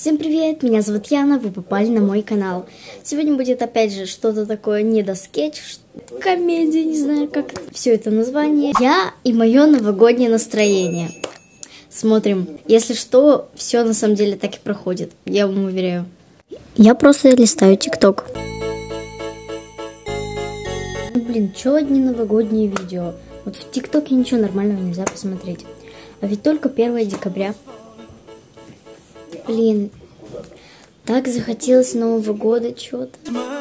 Всем привет, меня зовут Яна, вы попали на мой канал. Сегодня будет опять же что-то такое недоскетч, комедия, не знаю как все это название. Я и мое новогоднее настроение. Смотрим, если что, все на самом деле так и проходит, я вам уверяю. Я просто листаю ТикТок. Блин, что одни новогодние видео? Вот в ТикТоке ничего нормального нельзя посмотреть. А ведь только 1 декабря. Блин, так захотелось Нового года что-то.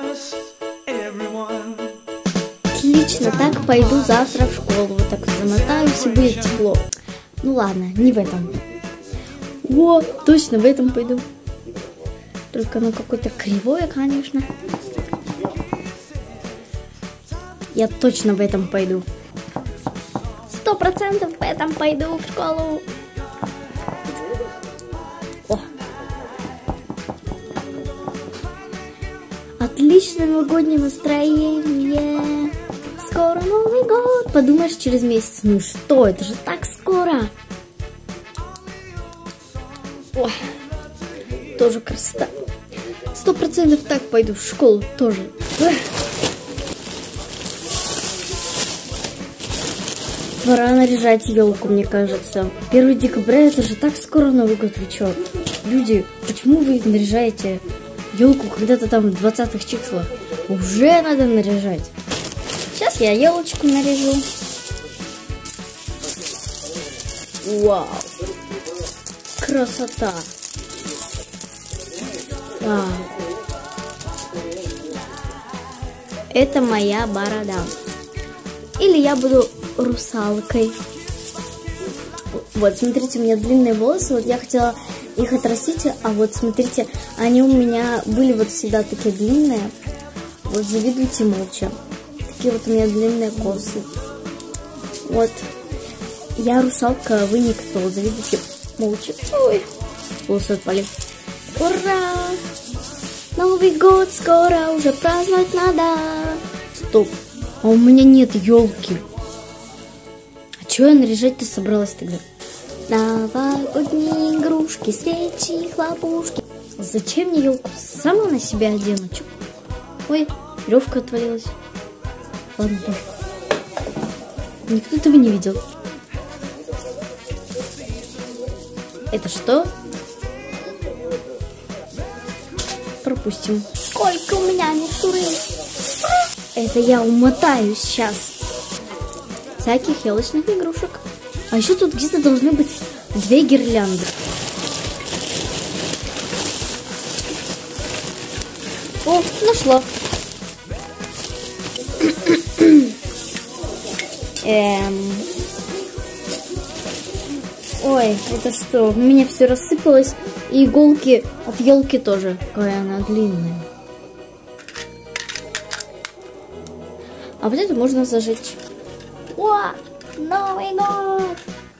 Отлично, так пойду завтра в школу. Вот так замотаюсь и будет тепло. Ну ладно, не в этом. О, точно в этом пойду. Только оно какое-то кривое, конечно. Я точно в этом пойду. 100% в этом пойду в школу. О. Отличное новогоднее настроение. Скоро Новый год. Подумаешь, через месяц. Ну что, это же так скоро. Ой, тоже красота. 100% так пойду в школу тоже. Пора наряжать елку, мне кажется. 1 декабря, это же так скоро Новый год. Вы чё? Люди, почему вы наряжаете елку когда-то там в 20-х числах? Уже надо наряжать. Сейчас я елочку наряжу. Вау. Красота. Вау. Это моя борода. Или я буду русалкой. Вот, смотрите, у меня длинные волосы. Вот я хотела их отрастить, а вот смотрите, они у меня были вот всегда такие длинные. Вот завидуйте молча. Такие вот у меня длинные косы. Вот. Я русалка, а вы никто. Завидуйте молча. Ой, волосы отпали. Ура! Новый год скоро, уже праздновать надо. Стоп, а у меня нет елки. А чего я наряжать-то собралась тогда? Новогодние игрушки, свечи, хлопушки. Зачем мне елку? Сама на себя одену. Чё? Ой, веревка отвалилась. Ладно. Никто этого не видел. Это что? Пропустим. Сколько у меня мишуры? Это я умотаю сейчас. Всяких елочных игрушек. А еще тут где-то должны быть 2 гирлянды. О, нашла. Ой, это что? У меня все рассыпалось. И иголки от елки тоже. Какая она длинная. А вот это можно зажечь. О, Новый год!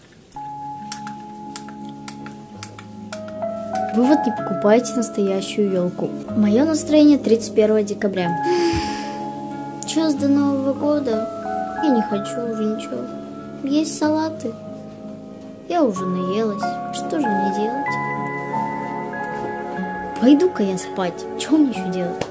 Вы вот не покупаете настоящую елку. Мое настроение 31 декабря. Час до Нового года. Я не хочу уже ничего. Есть салаты. Я уже наелась. Что же мне делать? Пойду-ка я спать. Что мне еще делать?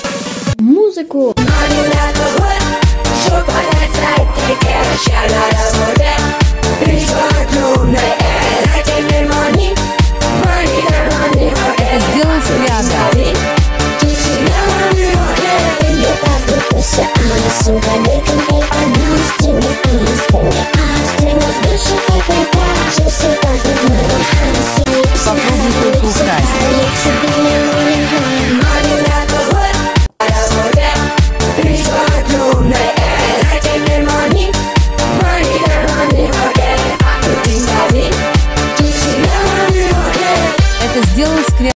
Музыку.